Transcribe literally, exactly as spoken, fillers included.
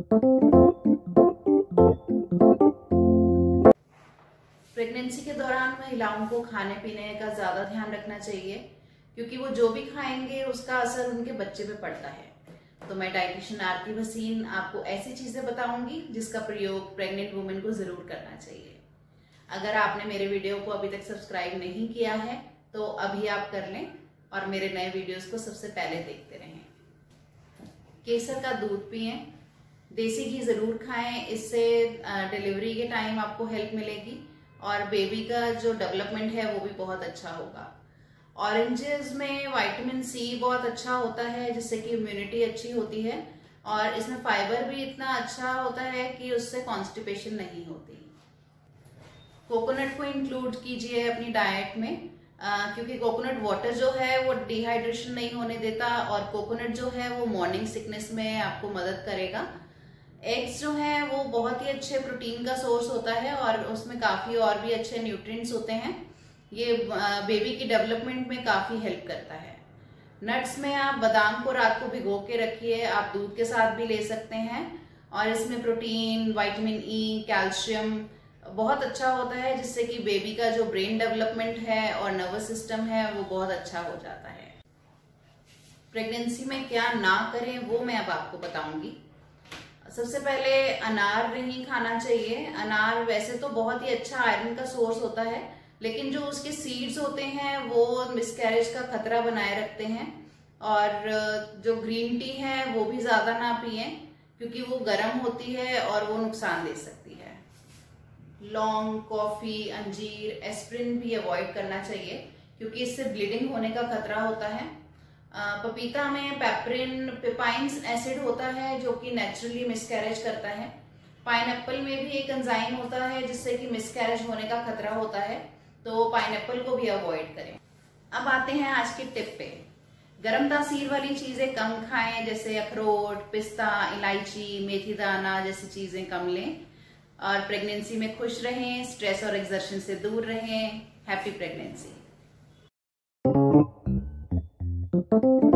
Pregnancy के दौरान महिलाओं को खाने पीने का ज्यादा ध्यान रखना चाहिए, क्योंकि वो जो भी खाएंगे उसका असर उनके बच्चे पे पड़ता है। तो मैं डाइटिशियन आरती भसीन आपको ऐसी चीजें बताऊंगी जिसका प्रयोग प्रेग्नेंट वुमेन को जरूर करना चाहिए। अगर आपने मेरे वीडियो को अभी तक सब्सक्राइब नहीं किया है तो अभी आप कर लें और मेरे नए वीडियोस को सबसे पहले देखते रहें। केसर का दूध पिएं, देसी घी जरूर खाएं, इससे डिलीवरी के टाइम आपको हेल्प मिलेगी और बेबी का जो डेवलपमेंट है वो भी बहुत अच्छा होगा। ऑरेंजेस में विटामिन सी बहुत अच्छा होता है, जिससे कि इम्यूनिटी अच्छी होती है और इसमें फाइबर भी इतना अच्छा होता है कि उससे कॉन्स्टिपेशन नहीं होती। कोकोनट को इंक्लूड कीजिए अपनी डाइट में, आ, क्योंकि कोकोनट वाटर जो है वो डिहाइड्रेशन नहीं होने देता और कोकोनट जो है वो मॉर्निंग सिकनेस में आपको मदद करेगा। एग्स जो है वो बहुत ही अच्छे प्रोटीन का सोर्स होता है और उसमें काफी और भी अच्छे न्यूट्रिएंट्स होते हैं। ये बेबी की डेवलपमेंट में काफी हेल्प करता है। नट्स में आप बादाम को रात को भिगो के रखिए, आप दूध के साथ भी ले सकते हैं और इसमें प्रोटीन, विटामिन ई, कैल्शियम बहुत अच्छा होता है, जिससे कि बेबी का जो ब्रेन डेवलपमेंट है और नर्वस सिस्टम है वो बहुत अच्छा हो जाता है। प्रेगनेंसी में क्या ना करें वो मैं अब आपको बताऊंगी। सबसे पहले अनार नहीं खाना चाहिए। अनार वैसे तो बहुत ही अच्छा आयरन का सोर्स होता है, लेकिन जो उसके सीड्स होते हैं वो मिसकैरेज का खतरा बनाए रखते हैं। और जो ग्रीन टी है वो भी ज्यादा ना पिए, क्योंकि वो गर्म होती है और वो नुकसान दे सकती है। लौंग, कॉफी, अंजीर, एस्प्रिन भी अवॉइड करना चाहिए, क्योंकि इससे ब्लीडिंग होने का खतरा होता है। पपीता में पेपरिन पेपाइन एसिड होता है जो कि नेचुरली मिसकैरेज करता है। पाइनएप्पल में भी एक एंजाइम होता है जिससे कि मिसकैरेज होने का खतरा होता है, तो पाइनएप्पल को भी अवॉइड करें। अब आते हैं आज की टिप पे। गर्म तासीर वाली चीजें कम खाएं, जैसे अखरोट, पिस्ता, इलायची, मेथी दाना जैसी चीजें कम लें और प्रेगनेंसी में खुश रहें, स्ट्रेस और एक्सर्शन से दूर रहें। Happy pregnancy.